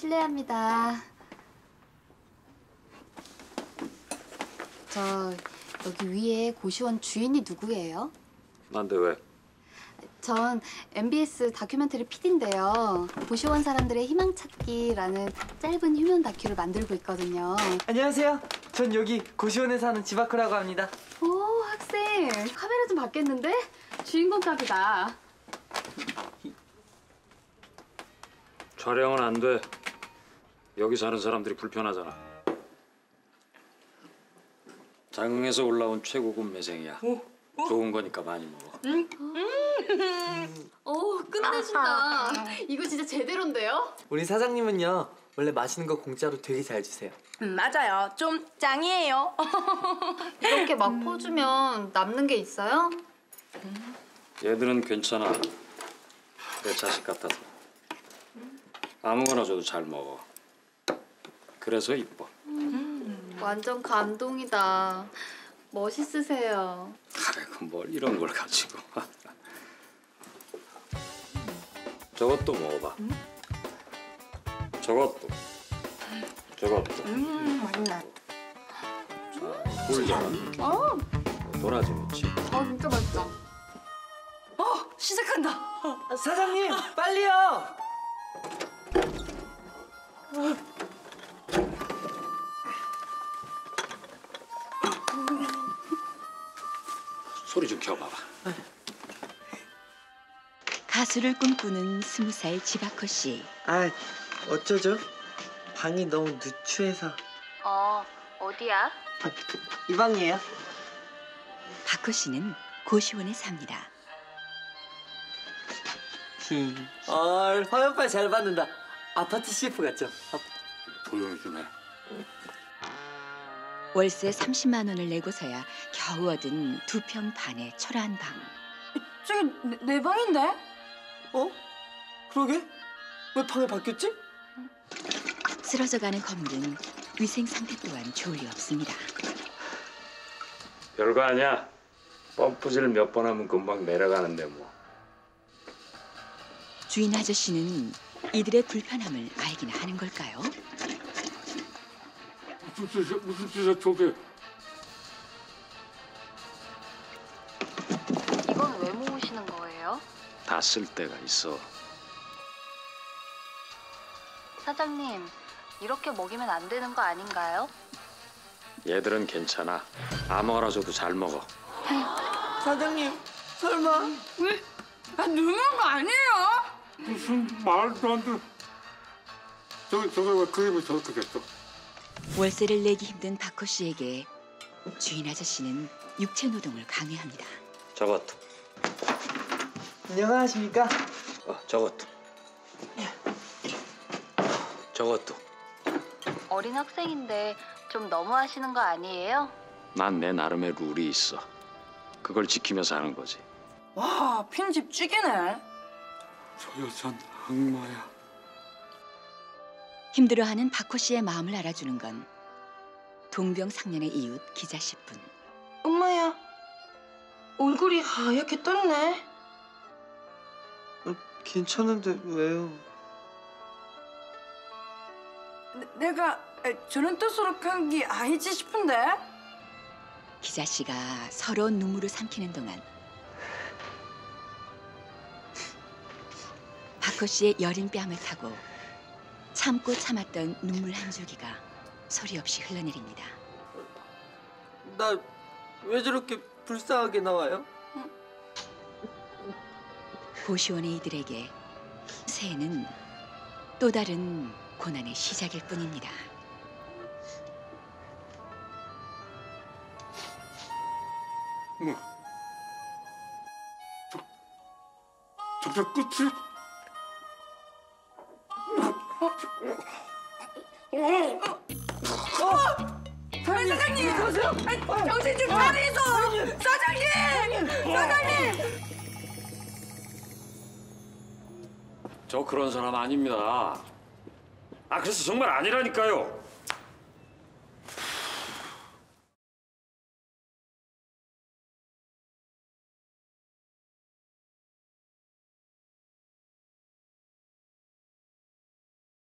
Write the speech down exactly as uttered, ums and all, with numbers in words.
실례합니다. 저 여기 위에 고시원 주인이 누구예요? 난데 왜? 전 엠비에스 다큐멘터리 피디인데요. 고시원 사람들의 희망 찾기라는 짧은 휴면 다큐를 만들고 있거든요. 안녕하세요. 전 여기 고시원에 사는 지바크라고 합니다. 오, 학생. 카메라 좀 바뀌었는데? 주인공 값이다. 촬영은 안 돼. 여기 사는 사람들이 불편하잖아. 장흥에서 올라온 최고급 매생이야. 오, 오? 좋은 거니까 많이 먹어. 응? 음. 오, 끝내준다. 이거 진짜 제대로인데요? 우리 사장님은요, 원래 맛있는 거 공짜로 되게 잘 주세요. 음, 맞아요. 좀 짱이에요. 이렇게 막 퍼주면 남는 게 있어요? 얘들은 괜찮아. 내 자식 같아서. 아무거나 줘도 잘 먹어. 그래서 이뻐. 음, 완전 감동이다. 멋있으세요. 아이고 뭘 이런 걸 가지고. 저것도 먹어봐. 음? 저것도. 저것도. 음, 맛있네. 자, 굴전. 어, 도라지 무치. 아 진짜 맛있다. 어, 시작한다. 아, 사장님, 빨리요! 소리 좀 켜봐봐. 가수를 꿈꾸는 스무 살 지바커 씨. 아, 어쩌죠? 방이 너무 누추해서. 어, 어디야? 아, 이 방이에요. 바커 씨는 고시원에 삽니다. 아, 화면빨 잘 받는다. 아파트 씨에프 같죠? 아, 조용히 좀 해. 월세 삼십만 원을 내고서야 겨우 얻은 두 평 반의 초라한 방. 저기 내, 내 방인데? 어? 그러게? 왜 방이 바뀌었지? 쓰러져가는 건물은 위생 상태 또한 좋을 리 없습니다. 별거 아니야. 펌프질 몇 번 하면 금방 내려가는데 뭐. 주인 아저씨는 이들의 불편함을 알기나 하는 걸까요? 무슨 짓이야, 무슨 짓이야, 저게. 이건 왜 모으시는 거예요? 다 쓸 때가 있어. 사장님, 이렇게 먹이면 안 되는 거 아닌가요? 얘들은 괜찮아. 아무거나 줘도 잘 먹어. 사장님, 설마? 왜? 아, 누른 거 아니에요? 무슨 말도 안 돼. 저기 저기 왜 그림이 저렇게 됐어? 월세를 내기 힘든 바커 씨에게 주인 아저씨는 육체 노동을 강요합니다. 저것도. 안녕하십니까? 어, 저것도. 저것도. 어린 학생인데 좀 너무 하시는 거 아니에요? 난 내 나름의 룰이 있어. 그걸 지키면서 하는 거지. 와, 편집 죽이네. 저 여자는 악마야. 힘들어하는 바커 씨의 마음을 알아주는 건 동병상련의 이웃 기자 씨뿐. 엄마야, 얼굴이 하얗게 떴네. 어, 괜찮은데 왜요? 내, 내가 저런 뜻으로 간 게 아니지 싶은데? 기자 씨가 서러운 눈물을 삼키는 동안 바커 씨의 여린 뺨을 타고 참고 참았던 눈물 한 줄기가 소리 없이 흘러내립니다. 나 왜 저렇게 불쌍하게 나와요? 고시원의 이들에게 새해는 또 다른 고난의 시작일 뿐입니다. 뭐? 저, 저게 끝이? 아니, 사장님! 아니, 정신 좀 차리소! 사장님! 사장님! 저 그런 사람 아닙니다. 아, 그래서 정말 아니라니까요.